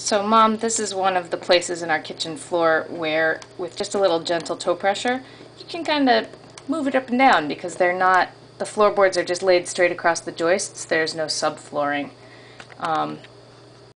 So Mom, this is one of the places in our kitchen floor where, with just a little gentle toe pressure, you can kind of move it up and down because the floorboards are just laid straight across the joists. There's no subflooring.